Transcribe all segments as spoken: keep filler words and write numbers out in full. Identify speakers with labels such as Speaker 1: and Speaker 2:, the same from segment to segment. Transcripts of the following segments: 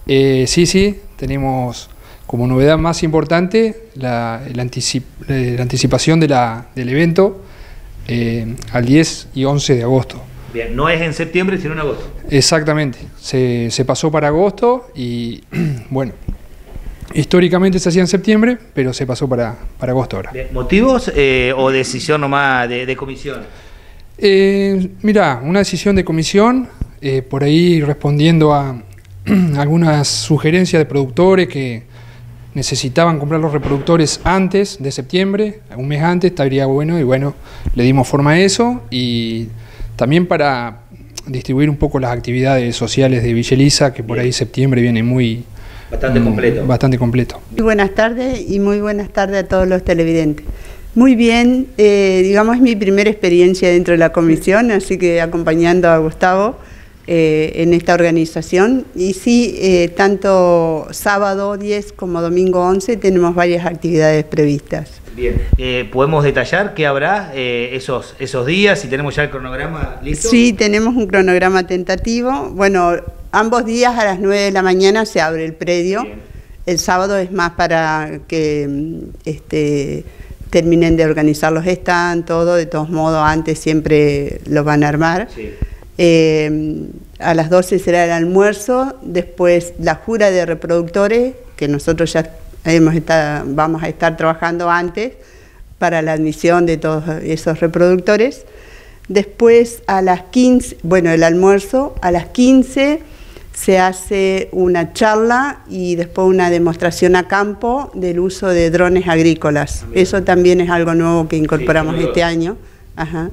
Speaker 1: Eh, sí, sí, tenemos como novedad más importante la, la, anticip la anticipación de la, del evento eh, al diez y once de agosto.
Speaker 2: Bien, no es en septiembre, sino en agosto.
Speaker 1: Exactamente, se, se pasó para agosto y bueno, históricamente se hacía en septiembre, pero se pasó para, para agosto ahora.
Speaker 2: Bien, ¿motivos eh, o decisión nomás de, de comisión?
Speaker 1: Eh, mirá, una decisión de comisión, eh, por ahí respondiendo a algunas sugerencias de productores que necesitaban comprar los reproductores antes de septiembre, un mes antes estaría bueno, y bueno, le dimos forma a eso, y también para distribuir un poco las actividades sociales de Villa Elisa, que por ahí septiembre viene muy...
Speaker 2: Bastante completo.
Speaker 1: Bastante completo.
Speaker 3: Muy buenas tardes y muy buenas tardes a todos los televidentes. Muy bien, eh, digamos es mi primera experiencia dentro de la comisión, así que acompañando a Gustavo eh, en esta organización. Y sí, eh, tanto sábado diez como domingo once tenemos varias actividades previstas.
Speaker 2: Bien, eh, ¿podemos detallar qué habrá eh, esos, esos días? Si tenemos ya el cronograma listo.
Speaker 3: Sí, tenemos un cronograma tentativo. Bueno, ambos días a las nueve de la mañana se abre el predio. Bien. El sábado es más para que este, terminen de organizar los stands, todo. De todos modos, antes siempre lo van a armar. Sí. Eh, a las doce será el almuerzo, después la jura de reproductores, que nosotros ya hemos estado, vamos a estar trabajando antes para la admisión de todos esos reproductores. Después a las quince, bueno, el almuerzo, a las quince se hace una charla y después una demostración a campo del uso de drones agrícolas. También. Eso también es algo nuevo que incorporamos sí, este año. Ajá.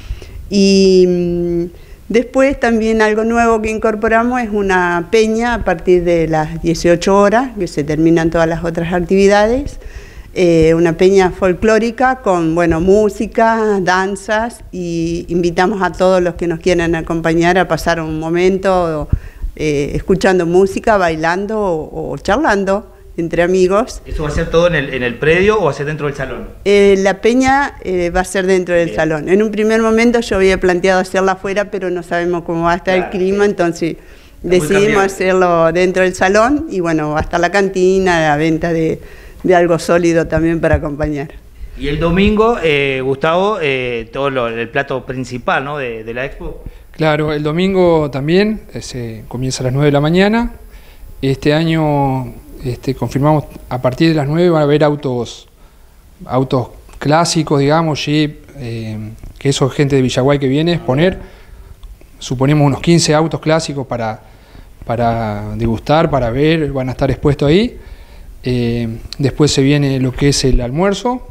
Speaker 3: Y mmm, después también algo nuevo que incorporamos es una peña a partir de las dieciocho horas, que se terminan todas las otras actividades. Eh, una peña folclórica con bueno, música, danzas, y invitamos a todos los que nos quieran acompañar a pasar un momento eh, escuchando música, bailando o, o charlando entre amigos.
Speaker 2: ¿Eso va a ser todo en el, en el predio o va a ser dentro del salón?
Speaker 3: Eh, la peña eh, va a ser dentro del Bien. salón. En un primer momento yo había planteado hacerla afuera, pero no sabemos cómo va a estar claro, el clima, sí. entonces Está decidimos hacerlo dentro del salón, y bueno, va a estar la cantina, la venta de, de algo sólido también para acompañar.
Speaker 2: Y el domingo, eh, Gustavo, eh, todo lo, el plato principal, ¿no? de, de la expo.
Speaker 1: Claro, el domingo también se comienza a las nueve de la mañana. Este año este, confirmamos a partir de las nueve van a haber autos, autos clásicos, digamos, Jeep, eh, que eso es gente de Villaguay que viene a exponer. Suponemos unos quince autos clásicos para, para degustar, para ver, van a estar expuestos ahí. Eh, después se viene lo que es el almuerzo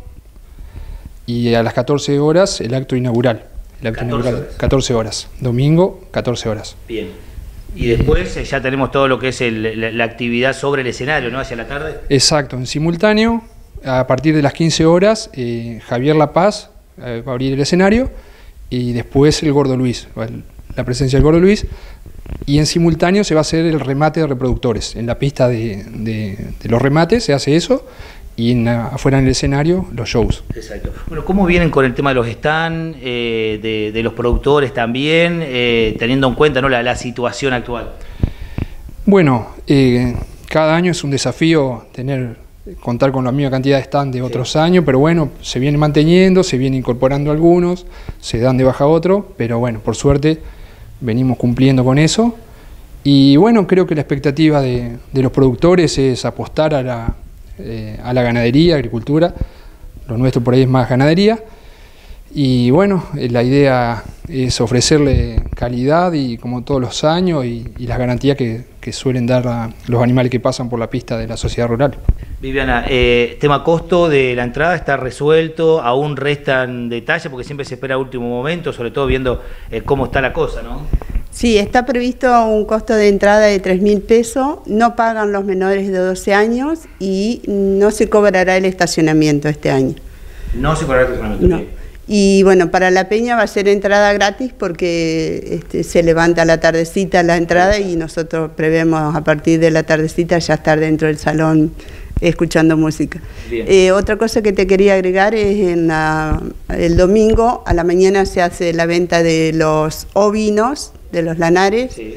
Speaker 1: y a las catorce horas el acto inaugural. El acto
Speaker 2: catorce
Speaker 1: inaugural,
Speaker 2: horas.
Speaker 1: catorce horas. Domingo, catorce horas.
Speaker 2: Bien. Y después eh, ya tenemos todo lo que es el, la, la actividad sobre el escenario, ¿no? Hacia la tarde.
Speaker 1: Exacto. En simultáneo, a partir de las quince horas, eh, Javier La Paz eh, va a abrir el escenario, y después el Gordo Luis, la presencia del Gordo Luis. Y en simultáneo se va a hacer el remate de reproductores. En la pista de, de, de los remates se hace eso, y en, afuera en el escenario los shows.
Speaker 2: Exacto. Bueno, ¿cómo vienen con el tema de los stands, eh, de, de los productores también, eh, teniendo en cuenta, ¿no? la, la situación actual?
Speaker 1: Bueno, eh, cada año es un desafío tener, contar con la misma cantidad de stands de otros sí. años, pero bueno, se viene manteniendo, se viene incorporando algunos, se dan de baja otros, pero bueno, por suerte venimos cumpliendo con eso. Y bueno, creo que la expectativa de, de los productores es apostar a la, eh, a la ganadería, agricultura. Lo nuestro por ahí es más ganadería. Y bueno, eh, la idea es ofrecerle calidad, y como todos los años, y, y las garantías que, que suelen dar a los animales que pasan por la pista de la sociedad rural.
Speaker 2: Viviana, eh, tema costo de la entrada está resuelto, aún restan detalles porque siempre se espera a último momento, sobre todo viendo eh, cómo está la cosa, ¿no?
Speaker 3: Sí, está previsto un costo de entrada de tres mil pesos, no pagan los menores de doce años y no se cobrará el estacionamiento este año.
Speaker 2: No se cobrará el estacionamiento.
Speaker 3: No. Y bueno, para la peña va a ser entrada gratis porque este, se levanta a la tardecita la entrada, y nosotros prevemos a partir de la tardecita ya estar dentro del salón escuchando música. Eh, otra cosa que te quería agregar es en la, el domingo a la mañana se hace la venta de los ovinos, de los lanares. Sí.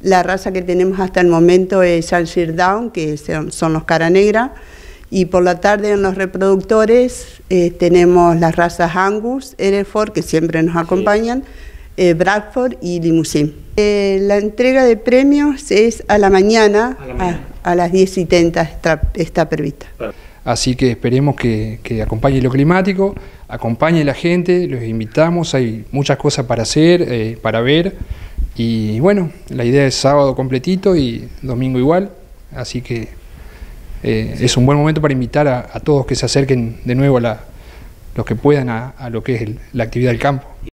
Speaker 3: La raza que tenemos hasta el momento es Yorkshire Down, que son, son los cara negra. Y por la tarde en los reproductores eh, tenemos las razas Angus, Hereford, que siempre nos acompañan, sí. eh, Bradford y Limousin. Eh, la entrega de premios es a la mañana, a, la mañana. a, a las diez y treinta está, está prevista.
Speaker 1: Así que esperemos que, que acompañe lo climático, acompañe la gente, los invitamos, hay muchas cosas para hacer, eh, para ver. Y bueno, la idea es sábado completito y domingo igual, así que Eh, sí. es un buen momento para invitar a, a todos que se acerquen de nuevo, a la, los que puedan, a, a lo que es el, la actividad del campo.